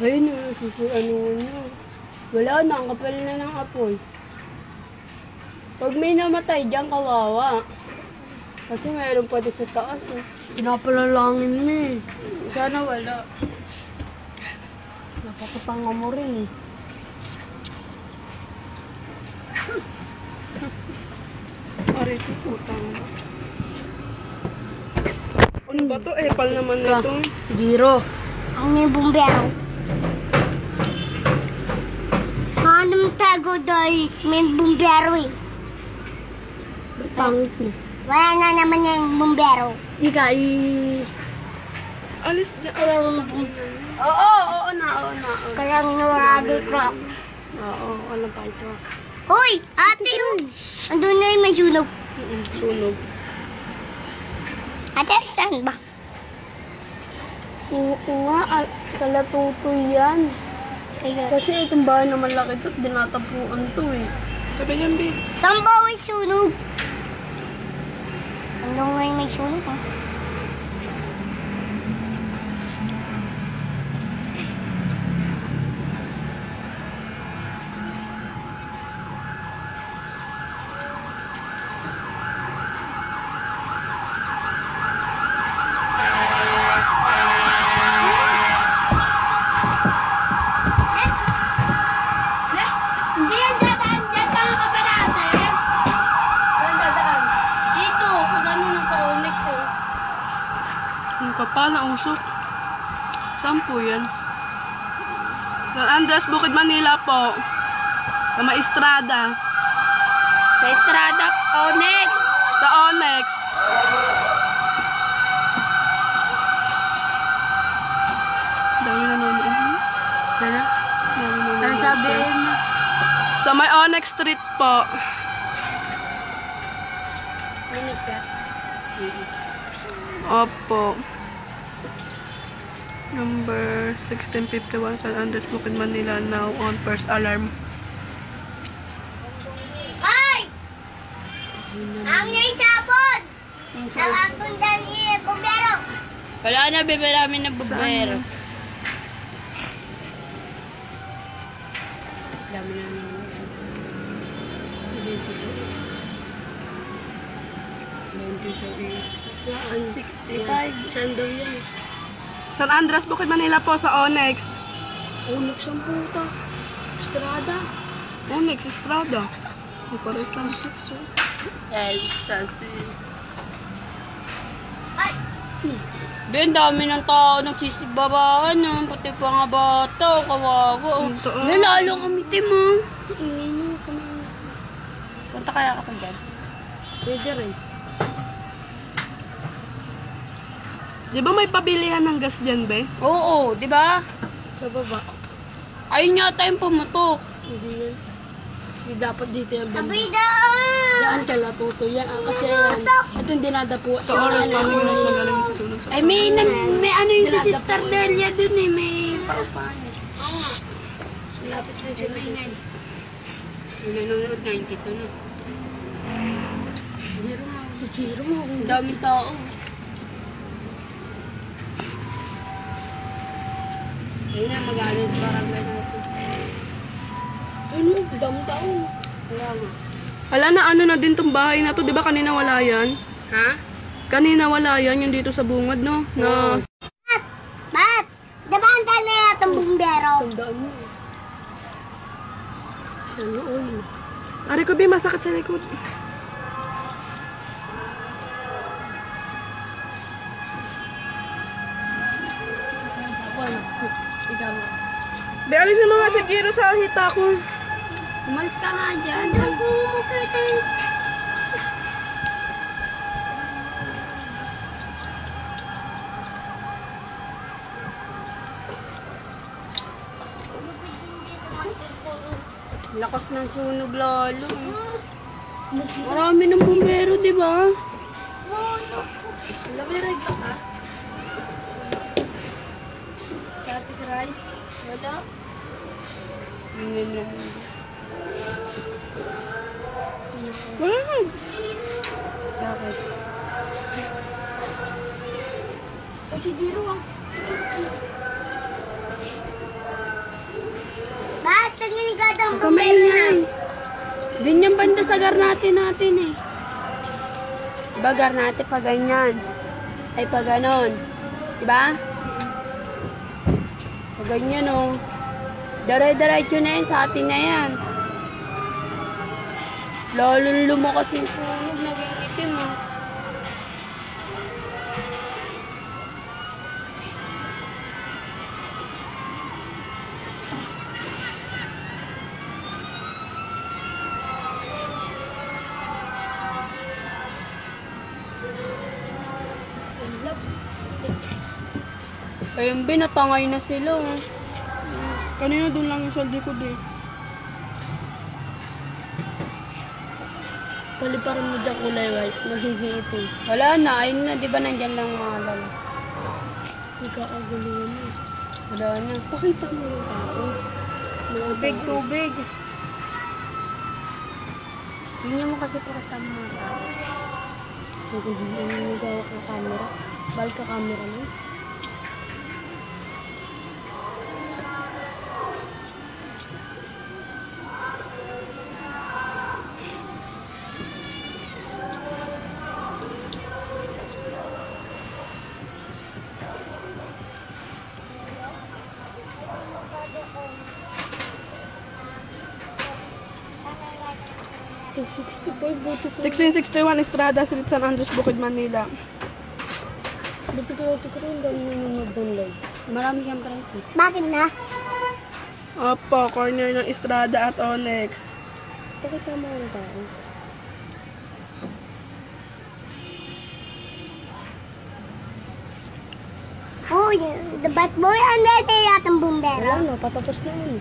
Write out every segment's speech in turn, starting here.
Ayun na, ano nyo. Wala na, ang kapal na ng apoy. Pag may namatay dyan, kawawa. Kasi mayroon pa din sa taas eh. Pinapalalangin mo eh. Sana wala. Napakatanga mo rin eh. Aray ko, putang. Ano ba to? Epal naman nito. Zero. Ang yung bumbero. Anong tago guys? May bumbero eh. Pangit mo. Wala na naman yung bumbero. Ika, Alis dyan. Oo na. Kaya nawala dito. Oo, ano pa ito? Hoy! Ate! Andun na yung may sunog. Sunog. Ate, saan ba? Oo nga, kalatutoy yan. Kasi itong bahay na malaki ito, dinatapuan to eh. Sabi niyan, babe. Saan ba may sunog? Andun nga yung may sunog ah. Hindi yan dadaan dyan, tanga ka pa natin. Saan dadaan? Dito, pag ano nang sa Onyx eh. Ang kapal na usok. Saan po yan? San Andres, Bukid, Manila po. Sa Maestrada. Sa Estrada, Onyx. Sa Onyx. Dami na nanonood. Ano? Dami na Ano nanonood. sabihin mo? Sa may Onyx Street po. Minig ka. Opo. Number 1651, San Andres, Bukid, Manila. Now on first alarm. Hoy! Ang yung sabon! Nakakong dali yung bumbero. Wala na, bebe namin na bumbero. Dami namin. Saan? 65. Saan daw yan? San Andres, Bukid, Manila po sa Onyx. Onyx ang puta. Estrada. Onyx, Estrada. May pares lang. Ecstasy. Ben, dami ng tao nagsisibabaan ng pati pa nga bata. Kawawa. Totoo. Ben, lalong umitim mo. Punta kaya ka pa dyan? Pwede rin. Di ba may pabilihan ng gas dyan, be? Oo, di ba? Sa baba. Ayun yata yung pumutok. Hindi yan. Hindi dapat dito yung banda. Abidaan! Yan, kalatuto yan. Kasi yan. Ito yung dinadapo. Sa oras pa rin lang nagaling sa sunog sa... Ay, may ano yung si Sister Delia dun eh. May paupahan. Lapit na siya maingay. Yung nanonood 92 na. Jiro mo. Si Jiro mo. Ang daming tao. Ayun na, mag-ano sa barangay natin. Ayun mo, ang daming tao. Wala nga. Hala na ano na din tong bahay na to. Di ba kanina wala yan? Ha? Kanina wala yan. Yung dito sa bungad, no? Na... Mat! Diba ang dami na itong bumbero? Sandaan mo. Ano, oy. Ari ko, be, masakit sa likod. Ikaw. Be, alisin mo nga si Jiro sa hita ko. Umalis ka nga dyan. Ako makita yung... Lakas ng sunog lalo. Marami ng bumbero, di ba? Alam mo, regla ka? Kati Kray? Wala? Wala nga. Bakit? Si Jiro ah. Kamayan. Din yung banda sa garnate natin eh. Diba garnate pa ganyan? Ay pa ganon. Diba? Pa ganyan oh. Dare-diretso na yan sa atin na yan. Lalong lumakas yung sunog. Naging itim oh. Ayun, binatangay na sila. Oh. Kanina doon lang yung sa likod eh. Paliparan mo dyan kulay white, magiging itim. Wala na, ayun na, di ba nandyan lang mga lala? Nagkakagulo na. Wala na. Pakita mo yung tao. Tubig, tubig. Tingnan mo kasi pakita mo mga tao. Ano gawak ng camera? Bal ka camera mo? Ito, 65, buti ko. 1661 Estrada Street, San Andres, Bukid, Manila. Buti ko rin, dami nanonood doon live. Marami siyang friends eh. Bakit na? Opo, corner ng Estrada at Onyx. Pakita mo ang tao. Uy, the bad boy, ano ito yatang bumbero? Wala na, patapos na yun.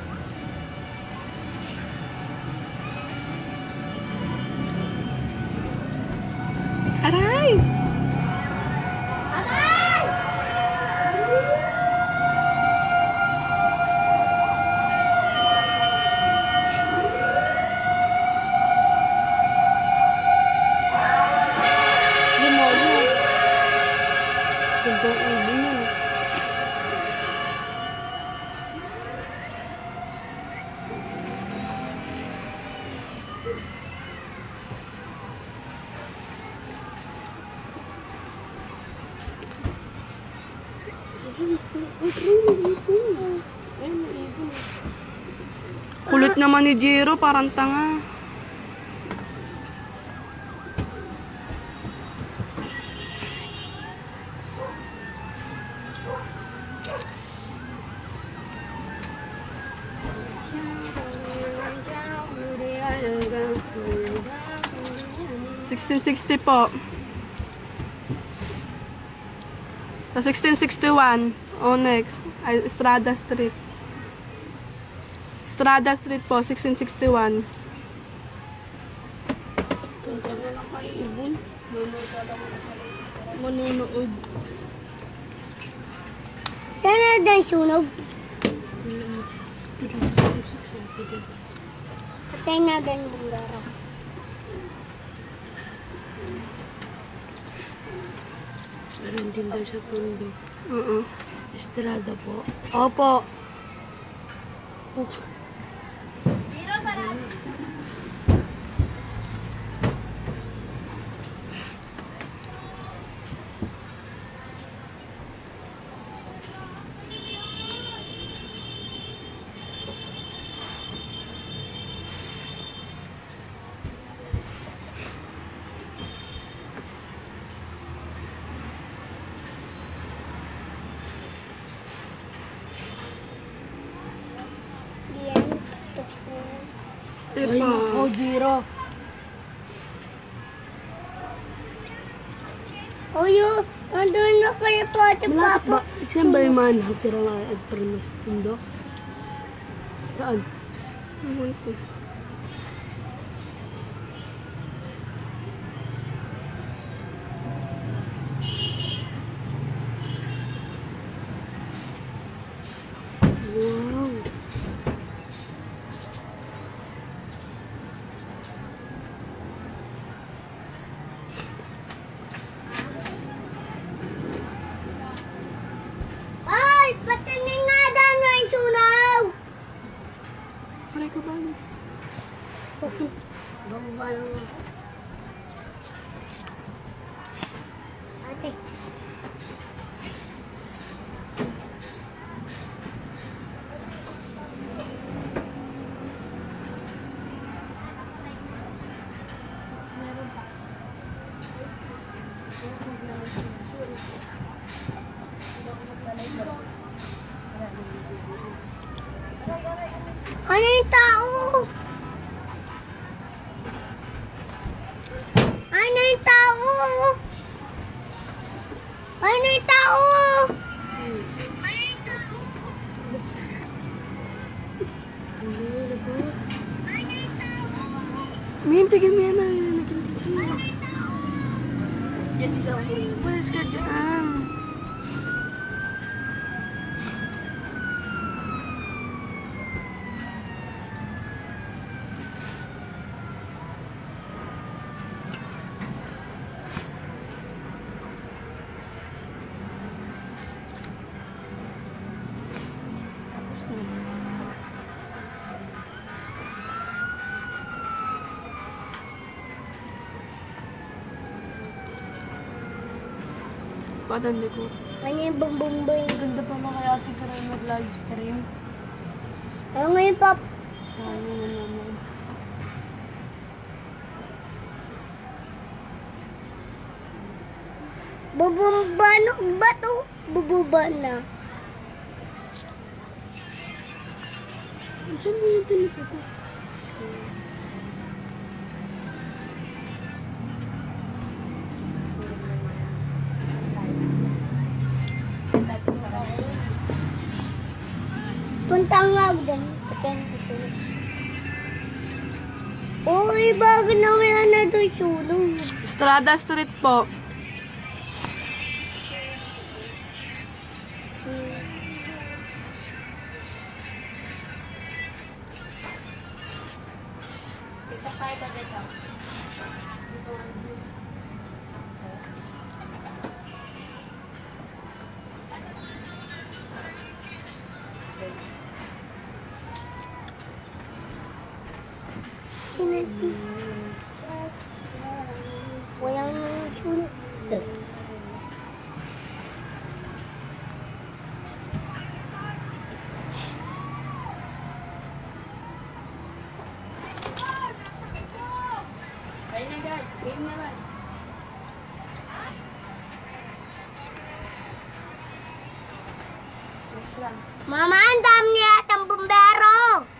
Aray! Kulit naman ni Jiro, parang tanga. $1660 po. Sa 1661, Onyx, ay, Estrada Street. Estrada Street po, 1661. Punta na lang kayo, Ibon. Manunood. Saan na din sunog? Patay na din bumbero. Meron din daw sa tundo. Oo. Estrada po. Opo. Ay, Ay, pa. nako, Jiro. Uyo, andun na kayo pati Malapit papa. ba? Saan ba yung mga nakatira nga at permas tundo? Saan? Ewan ko. Wow. Ay, patinin nga daw na yung sunog. Aray ko ba? Bumaba lang ako. Ate. Ano yung tao? Ano yung tao? Ano yung tao? Min, tigil mo yan na. Naging Diyan isa ako. Walis ka dyan. Tapos na. Padan ko. Ano yung bumbumbay? Ganda pa mga kaya ate ka rin mag-live stream. Ano ngayon, Pop? Tayo na naman. Bubumba na ba to? Bubumba na. Saan mo yung tinipid ko? Punta nga ako dun. Uy, bago na wala na doon sulong. Estrada Street po. Wala na sulong. Ayun na guys, game naman. Mama, ang dami niya atang bumbero.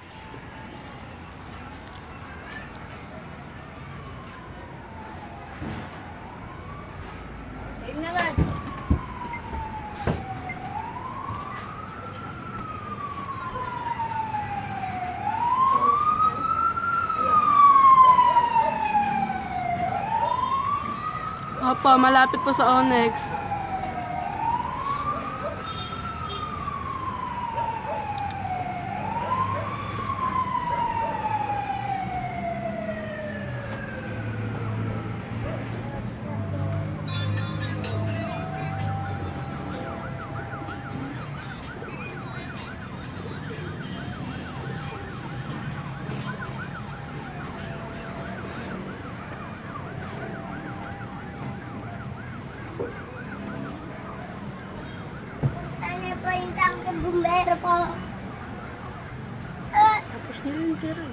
Game naman. Opo, malapit po sa Onyx. Ano pa yung tangkang bumbero ko? Tapos na yun, Jero.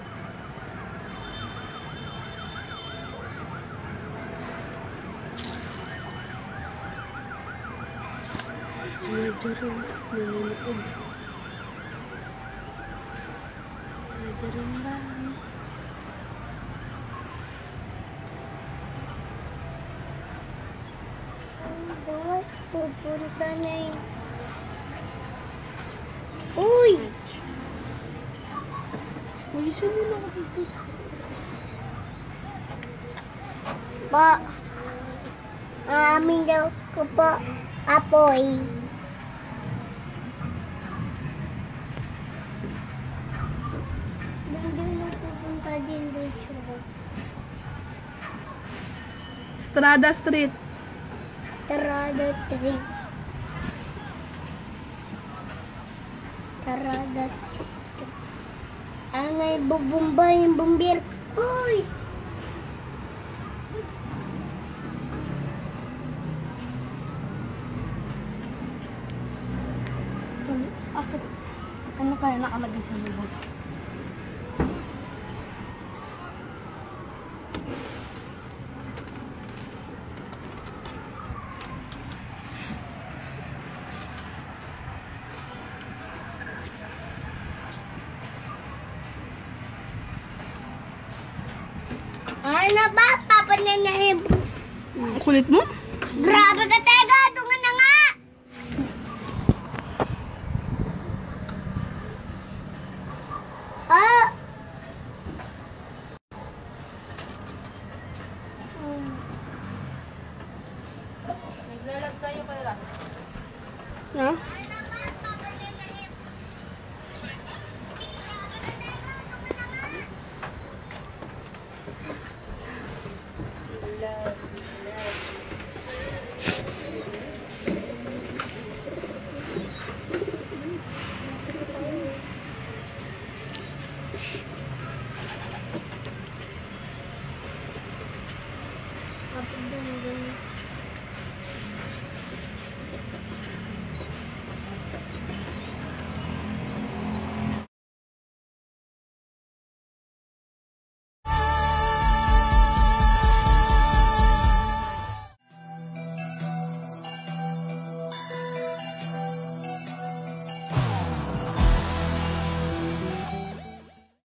Sila Jero, nanonood. Sila Jero ba? Pupunta na yun. Uy! Uy, saan mo nakapagpunta? Pa, amin daw ko po apoy. Hindi na pupunta din doon siya. Estrada Street. Tarada 3. Tarada 3. Ang may bubumba yung bumbir. Uy! Ano kaya nakalagay sa lubog? Ano ba? Papa na na Ang kulit mo? Grabe ka, te!